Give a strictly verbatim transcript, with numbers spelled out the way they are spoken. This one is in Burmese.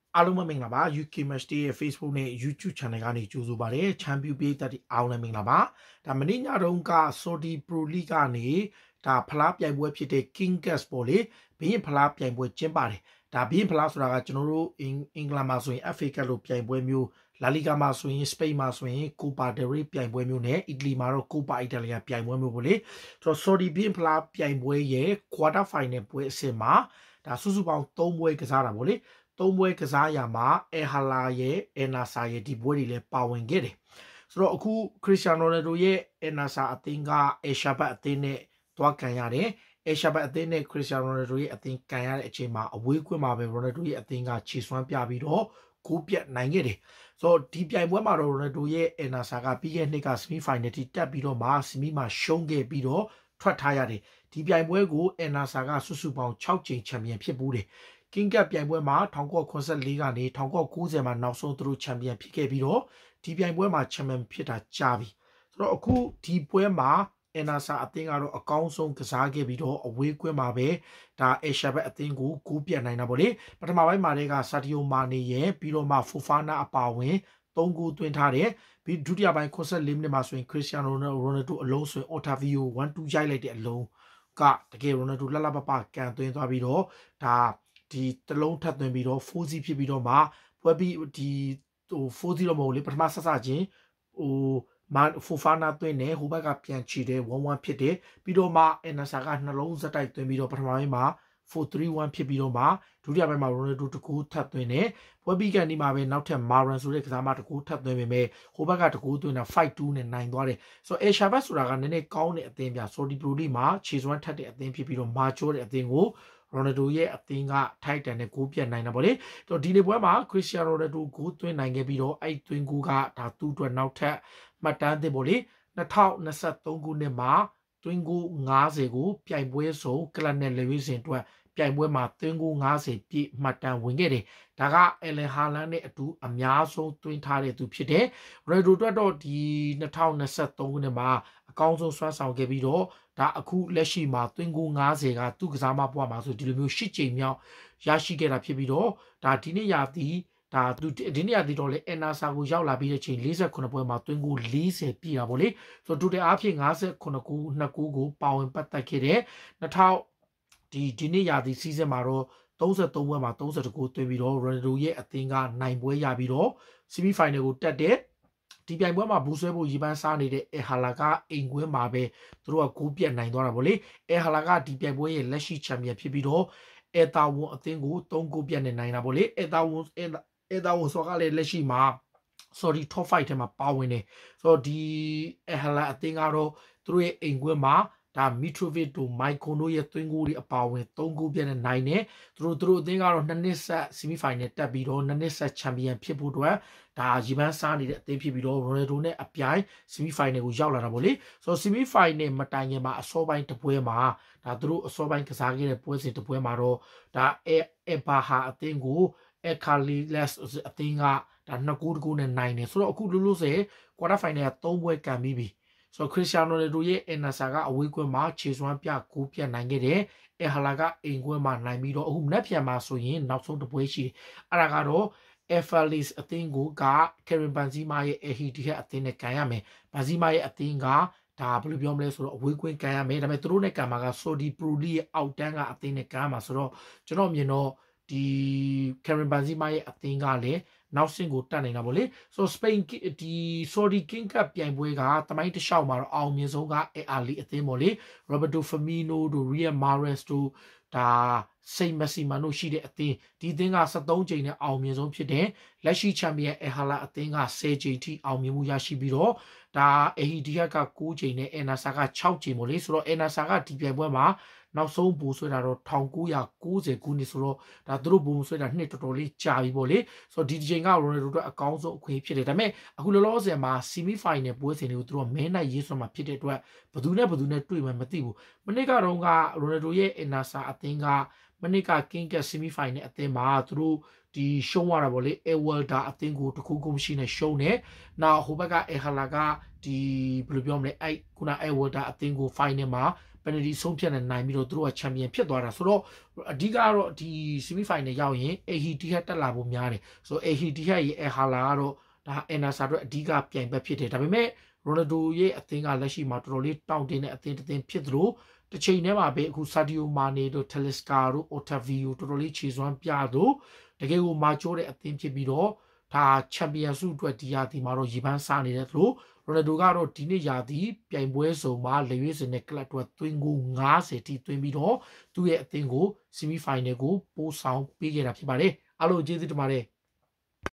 အားလုံးပဲမင်္ဂလာပါ ယူ ကေ Match Day ရဲ့ Facebook နဲ့ YouTube Channel ကနေကြိုဆိုပါရစေချန်ပီယံပေးသက်အားလုံးမင်္ဂလာပါဒါမနေ့ညတုန်းက Saudi Pro League ကနေဒါဖလားပြိုင်ပွဲဖြစ်တဲ့ King Cup ပေါ့လေဘင်းဖလားပြိုင်ပွဲကျင်းပါတယ်ဒါဘင်းဖလားဆိုတာကကျွန်တော်တို့အင်အင်္ဂလန်မှာဆိုရင် F A Cup လို့ပြိုင်ပွဲမျိုးLa Liga မှာဆိုရင် Spain မှာဆိုရင် Copa del Rey ပြိုင်ပွဲမျိုးနဲ့ Italy မှာတော့ Copa Italia ပြိုင်ပွဲမျိုးပေါ့လေဆိုတော့ Saudi ဘင်းဖလားပြိုင်ပွဲရဲ့ Quarter Final ပွဲအဆင့်မှာဒါစုစုပေါင်း၃ပွဲကစားတာပေါ့လေသုံးပွဲကစားရမှာအဲဟာလာရဲ့အဲနာဆာရဲ့ဒီပွဲတွေလည်းပါဝင်ခဲ့တယ်ဆိုတော့အခုခရစ္စတီယာနိုရိုနယ်ဒိုရဲ့အဲနာဆာအသင်းကအဲရှာဘတ်အသင်းနဲ့တွားကန်ရတယ်အဲရှာဘတ်အသင်းနဲ့ခရစ္စတီယာနိုရိုနယ်ဒိုရဲ့အသင်းကန်ရတဲ့အချိန်မှာအဝေးကွင်းမှာပဲရိုနယ်ဒိုရဲ့အသင်းကခြေစွမ်းပြပြီးတော့ဂိုးပြတ်နိုင်ခဲ့တယ်ဆိုတော့ဒီပြိုင်ပွဲမှာတော့ရိုနယ်ဒိုရဲ့အဲနာဆာကပြီးခဲ့တဲ့နှစ်ကဆီမီဖိုင်နယ်ထိတက်ပြီးတော့မှဆီမီမှာရှုံးခဲ့ပြီးတော့ထွက်ထားရတယ်ဒီပြိုင်ပွဲကိုအဲနာဆာကစုစုပေါင်း၆ကြိမ်ချန်ပီယံဖြစ်ဘူးတယ်King Cup ပြိုင်ပွဲမှာ၁၉၇၄ကနေ၁၉၉၀မှာနောက်ဆုံးသူတို့ချန်ပီယံဖြစ်ခဲ့ပြီးတော့ဒီပြိုင်ပွဲမှာချန်ပီယံဖြစ်တာကြာပြီဆိုတော့အခုဒီပွဲမှာအနာဆာအသင်းကတော့အကောင်းဆုံးကစားခဲ့ပြီးတော့အဝေးကွင်းမှာပဲဒါအေရှာဘတ်အသင်းကိုဂိုးပြတ်နိုင်တာပေါ့လေပထမပိုင်းမှာတွေကဆာတီယိုမာနေရဲ့ပြီးတော့မှဖိုဖာနာအပါဝင်သုံးဂိုးသွင်းထားတယ်ပြီးဒုတိယပိုင်း84မိနစ်မှာဆိုရင်ခရစ္စတီယာနိုရိုနယ်ဒိုအလုံးဆိုရင်အော်တာဗီယိုone twoရိုက်လိုက်တဲ့အလုံးကတကယ်ရိုနယ်ဒိုလှလှပပကန်သွင်းသွားပြီးတော့ဒါဒီတလုံးထပ်သွင်းပြီးတော့four zeroဖြစ်ပြီးတော့မှပွဲပြီးဒီဟိုfour zeroမဟုတ်လေပထမဆက်စချင်းဟိုမာဖိုဖာနာသွင်းနေဟိုဘက်ကပြန်ချီတယ်one oneဖြစ်တယ်ပြီးတော့မှအန်နာဆာကနှလုံးစက်တိုက်သွင်းပြီးတော့ပထမပိုင်းမှာfour three oneဖြစ်ပြီးတော့မှဒုတိယပိုင်းမှာရိုနယ်ဒိုတကူထပ်သွင်းတယ်ပွဲပြီးကန်ဒီမှာပဲနောက်ထပ်မာရန်ဆိုတဲ့ကစားမတကူထပ်သွင်းပေမဲ့ဟိုဘက်ကတကူသွင်းတာfive twoနဲ့နိုင်သွားတယ်ဆိုတော့အေရှာဘတ်ဆိုတာကနည်းနည်းကောင်းတဲ့အသင်းပြဆော်ဒီပရိုလီမှာခြေစွမ်းထက်တဲ့အသင်းဖြစ်ပြီးတော့မာချိုးတဲ့အသင်းကိုရိုနယ်ဒိုရဲ့အသင်းကထိုက်တန်တဲ့ဂိုးပြတ်နိုင်တာပေါ့လေဆိုတော့ဒီနေ့ပွဲမှာခရစ္စတီယာနိုရိုနယ်ဒိုဂိုးသွင်းနိုင်ခဲ့ပြီးတော့အဲ့သွင်းဂိုးကဒါသူ့အတွက်နောက်ထပ်မှတ်တမ်းသစ်ပေါ့လေtwo thousand twenty-threeခုနှစ်မှာသွင်းဂိုးfiftyကိုပြိုင်ပွဲဆုံးကလပ်နဲ့လေဝေးစင်အတွက်ပြိုင်ပွဲမှာသွင်းဂိုးfiftyပြည့်မှတ်တမ်းဝင်ခဲ့တယ်ဒါကအယ်လန်ဟာလန်နဲ့အတူအများဆုံးသွင်းထားတဲ့သူဖြစ်တယ်ရိုနယ်ဒိုအတွက်တော့ဒီtwo thousand twenty-threeခုနှစ်မှာအကောင်းဆုံးဆွမ်းဆောင်ခဲ့ပြီးတော့ဒါအခုလက်ရှိမှာသွင်းဂိုးfiftyကသူ့ကစားမဘွားမှာဆိုဒီလိုမျိုးeightကြိမ်မြောက်ရရှိခဲ့တာဖြစ်ပြီးတော့ဒါဒီနေ့ရာသီဒါသူဒီနေ့ရာသီတော့လေအန်နာဆာကိုရောက်လာပြီးတဲ့ချိန်forty-nineပွဲမှာသွင်းဂိုးfortyပြည့်တာပေါ့လေဆိုတော့ဒုတိယအားဖြင့်fifty-nineဂိုးtwoဂိုးကိုပါဝင်ပတ်သက်ခဲ့တဲ့2000ဒီဒီနေ့ရာသီစီးဇန်မှာတော့thirty-threeပွဲမှာthirty-twoဂိုးသွင်းပြီးတော့ရိုနယ်ဒိုရဲ့အသင်းကနိုင်ပွဲရပြီးတော့ဆီမီဖိုင်နယ်ကိုတက်တဲ့ဒီပြိုင်ပွဲမှာဘူးဆွဲဖို့ရည်ပန်းစားနေတဲ့အဲဟာလာကအိမ်ကွင်းမှာပဲသူတို့ကဂိုးပြတ်နိုင်သွားတာပေါ့လေအဲဟာလာကဒီပြိုင်ပွဲရဲ့လက်ရှိချန်ပီယံဖြစ်ပြီးတော့အဲတာဝန်အသင်းကိုthreeဂိုးပြတ်နေနိုင်တာပေါ့လေအဲတာဝန်အဲတာဝန်ဆိုကလည်းလက်ရှိမှာ sorry top five ထဲမှာပါဝင်နေဆိုတော့ဒီအဲဟာလာအသင်းကတော့သူတို့ရဲ့အိမ်ကွင်းမှာဒါမီထရိုဗစ်တို့မိုက်ကွန်တို့ရဲ့သွင်းဂိုးတွေအပါဝင်threeဂိုးပြတ်နေနိုင်တယ်သူတို့သူတို့အသင်းကတော့twoနှစ်ဆက်ဆီမီဖိုင်နယ်တက်ပြီးတော့twoနှစ်ဆက်ချန်ပီယံဖြစ်ဖို့အတွက်ဒါရီပန်းစားနေတဲ့အသင်းဖြစ်ပြီးတော့ရိုနယ်ဒိုနဲ့အပြိုင်ဆီမီဖိုင်နယ်ကိုရောက်လာတာပေါ့လေဆိုတော့ဆီမီဖိုင်နယ်မတိုင်ခင်မှာအစောပိုင်းတစ်ပွဲမှာဒါသူတို့အစောပိုင်းကစားခဲ့တဲ့ပွဲစဉ်တစ်ပွဲမှာတော့ဒါအဲအဘာဟာအသင်းကိုအခါလီလက်အသင်းကဒါtwoဂိုးတကူနဲ့နိုင်တယ်ဆိုတော့အခုလို့လို့ဆိုကွာတာဖိုင်နယ်ကthreeပွဲကန်ပြီးပြီဆိုတော့ခရစ္စတီယာနိုရိုနယ်ဒိုရဲ့အန်နာဆာကအဝေးကွင်းမှာခြေစွမ်းပြဂိုးပြတ်နိုင်ခဲ့တယ်အဲဟာလာကအိမ်ကွင်းမှာနိုင်ပြီးတော့အခုမနက်ဖြန်မှာဆိုရင်နောက်ဆုံးတစ်ပွဲရှိတယ်အဲ့ဒါကတော့F L S အသင်းကိုကကရင်ဘန်ဇီမာရဲ့အဟီတီဟက်အသင်းနဲ့ကန်ရမယ်ဘန်ဇီမာရဲ့အသင်းကဒါဘယ်လိုပြောမလဲဆိုတော့အဝေးကွင်းကန်ရမယ်ဒါပေမဲ့သူတို့နဲ့ကန်မှာကဆိုဒီပရိုလီရဲ့အောက်တန်းကအသင်းနဲ့ကန်မှာဆိုတော့ကျွန်တော်မြင်တော့ဒီကရင်ဘန်ဇီမာရဲ့အသင်းကလည်းနောက်ဆင့်ကိုတက်နေတာပေါ့လေဆိုတော့စပိန်ဒီ Saudi King Cup ပြိုင်ပွဲကတမိုင်းတစ်လျှောက်မှာတော့အောင်မြင်ဆုံးကအဲအာလီအသင်းပေါ့လေ Roberto Firmino တို့ Riyad Mahrez တို့ဒါစိတ်မက်ဆီမန်တို့ရှိတဲ့အသင်းဒီအသင်းကseventeenကြိမ်နဲ့အောင်မြင်ဆုံးဖြစ်တယ်လက်ရှိချန်ပီယံအဲဟာလာအသင်းကtenကြိမ်ထိအောင်မြင်မှုရရှိပြီးတော့ဒါအဟီဒီယက်ကnineကြိမ်နဲ့အန်နာဆာကsixကြိမ်ပေါ့လေဆိုတော့အန်နာဆာကဒီပြိုင်ပွဲမှာနောက်ဆုံးဘူဆွဲတာတော့nineteen ninetyခုနှစ်ဆိုတော့ဒါသူတို့ဘူဆွဲတာနှစ်တော်တော်လေးကြာပြီပေါ့လေဆိုတော့ဒီချိန်ကရိုနယ်ဒိုအတွက်အကောင်းဆုံးအခွင့်ဖြစ်တယ်ဒါပေမဲ့အခုလောလောဆယ်မှာဆီမီဖိုင်နယ်ပွဲစဉ်တွေကိုသူတို့မဲနိုင်ရေးဆွမ်းမှာဖြစ်တဲ့အတွက်ဘယ်သူနဲ့ဘယ်သူနဲ့တွေ့မှမသိဘူးမနေ့ကတော့ကရိုနယ်ဒိုရဲ့အန်နာဆာအသင်းကမနေ့က King Cup ဆီမီဖိုင်နယ်အသင်းမှာသူတို့ဒီရှုံးရတာပေါ့လေအဲဝယ်ဒါအသင်းကိုတခုခုမရှိနဲ့ရှုံးတယ်နောက်ဟိုဘက်ကအဲဟာလာကဒီဘယ်လိုပြောမလဲအဲ့ခုနအဲဝယ်ဒါအသင်းကို final မှာ penalty ဆုံးဖြတ်နေနိုင်ပြီးတော့သူတို့က champion ဖြစ်သွားတာဆိုတော့အဓိကတော့ဒီ semi final ရောက်ရင် Al-Ittihad တက်လာဖို့များတယ်ဆိုတော့ Al-Ittihad ရဲ့ Al-Hilal ကတော့ဒါ Al-Nassr အတွက်အဓိကပြိုင်ဘက်ဖြစ်တယ်ဒါပေမဲ့ Ronaldo ရဲ့အသင်းကလက်ရှိမှာတော်တော်လေးတောင့်တင်းတဲ့အသင်းတစ်သင်းဖြစ်သလိုတစ်ချိန်တည်းမှာပဲအခု Sadio Mane တို့ Talisca တို့ Otavio တော်တော်လေးခြေစွမ်းပြတော့တကယ်ကိုမာချိုးတဲ့အသင်းဖြစ်ပြီးတော့ဒါ champion ဆုအတွက်ဒီရာသီမှာတော့ရေပန်းစားနေတယ်လို့ Ronaldo ကတော့ဒီနေ့ရာသီပြိုင်ပွဲစုံမှာလေရွေးစင်တဲ့ club အတွက်သွင်းကိုfiftyထိသွင်းပြီးတော့သူ့ရဲ့အသင်းကို semi final ကိုပို့ဆောင်ပေးခဲ့တာဖြစ်ပါတယ်အားလုံးကျေးဇူးတင်ပါတယ်